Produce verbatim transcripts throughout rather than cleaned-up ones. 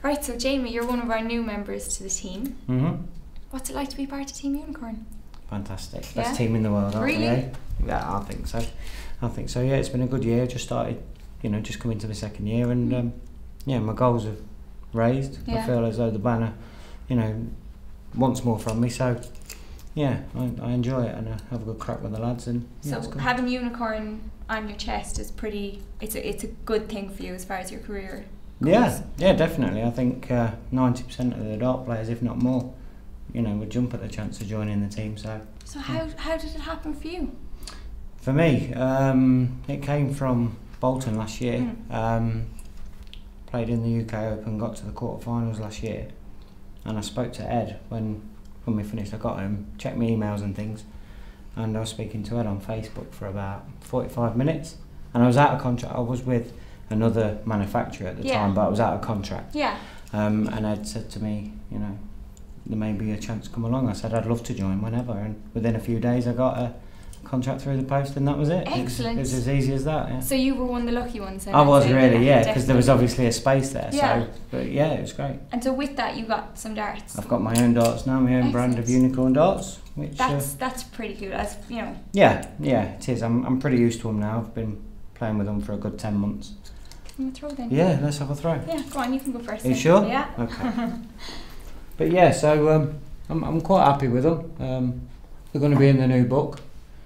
Right, so Jamie, you're one of our new members to the team. Mm-hmm. What's it like to be part of Team Unicorn? Fantastic. Yeah? Best team in the world, aren't Really? they? Yeah, I think so. I think so, yeah. It's been a good year. Just started, you know, just coming to the second year, and um, yeah, my goals have raised. Yeah. I feel as though the banner, you know, wants more from me. So, yeah, I, I enjoy it, and I have a good crack with the lads. And yeah, So it's good. having Unicorn on your chest is pretty, it's a, it's a good thing for you as far as your career goes. Yeah, yeah, definitely. I think uh, ninety percent of the dart players, if not more, you know, would jump at the chance of joining the team. So, So how, how did it happen for you? for me, um, it came from Bolton last year. Mm. Um, played in the U K Open, got to the quarterfinals last year, and I spoke to Ed when when we finished. I got home, checked my emails and things, and I was speaking to Ed on Facebook for about forty-five minutes, and I was out of contract. I was with another manufacturer at the Yeah. time, but I was out of contract. Yeah. Um, and Ed said to me, you know, there may be a chance to come along. I said I'd love to join whenever, and within a few days I got a contract through the post, and that was it. Excellent. It was, it was as easy as that. Yeah. So you were one of the lucky ones then? I I'd was say. really, yeah, because there was definitely. obviously a space there. Yeah. So, but yeah, it was great. And so with that, you got some darts. I've got my own darts now, my own brand of Excellent. Unicorn darts, which That's uh, that's pretty good. As you know. yeah, yeah, it is. I'm I'm pretty used to them now. I've been playing with them for a good ten months. Can we throw then? Yeah, let's have a throw. Yeah, go on. You can go first. Are you then. sure? Yeah. Okay. But yeah, so um, I'm I'm quite happy with them. Um, they're going to be in the new book,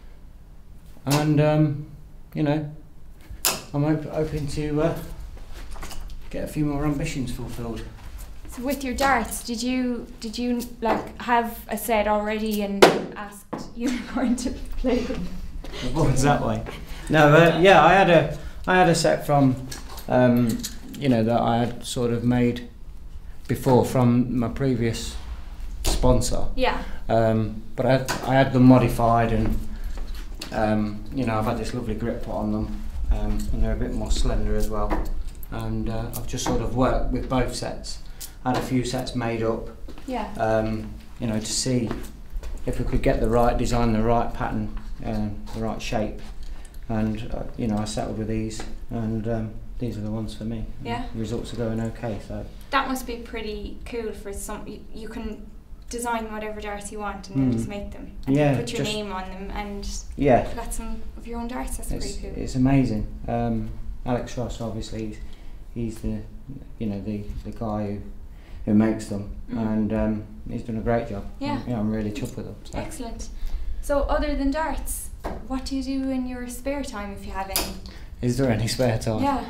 and um, you know, I'm op- hoping to uh, get a few more ambitions fulfilled. So with your darts, did you did you like have a set already and asked Unicorn to play them? What was that way? No, uh, yeah, I had a I had a set from um, you know, that I had sort of made before from my previous sponsor. Yeah. Um, but I had, I had them modified, and um, you know, I've had this lovely grip put on them, um, and they're a bit more slender as well. And uh, I've just sort of worked with both sets. I had a few sets made up, Yeah. um, you know, to see if we could get the right design, the right pattern, um, the right shape. And uh, you know, I settled with these, and um, these are the ones for me. Yeah. The results are going okay. So That must be pretty cool for some. You, you can design whatever darts you want and then Mm. just make them. And Yeah, put your just- name on them, and yeah, you've got some of your own darts. That's it's, pretty cool. it's amazing. Um, Alex Ross, obviously, he's, he's the you know the the guy who who makes them, Mm. and um, he's done a great job. Yeah. yeah, I'm really chuffed with them. So. Excellent. So other than darts, what do you do in your spare time if you have any? Is there any spare time? Yeah.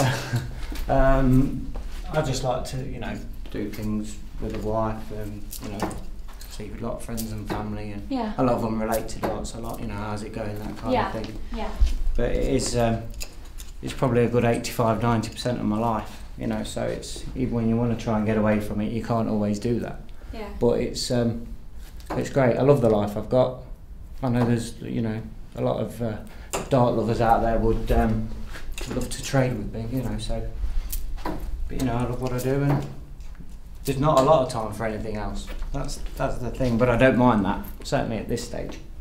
um, I just like to, you know, do things with the wife, and you know, see a lot of friends and family, and Yeah. a lot of them relate to darts a lot. You know, how's it going, that kind Yeah. of thing. Yeah. But it is, um, it's probably a good eighty-five, ninety percent of my life. You know, so it's even when you want to try and get away from it, you can't always do that. Yeah. But it's um, it's great. I love the life I've got. I know there's, you know, a lot of uh, dart lovers out there would um, love to trade with me, you know, so, but you know, I love what I do, and there's not a lot of time for anything else. That's that's the thing, but I don't mind that, certainly at this stage.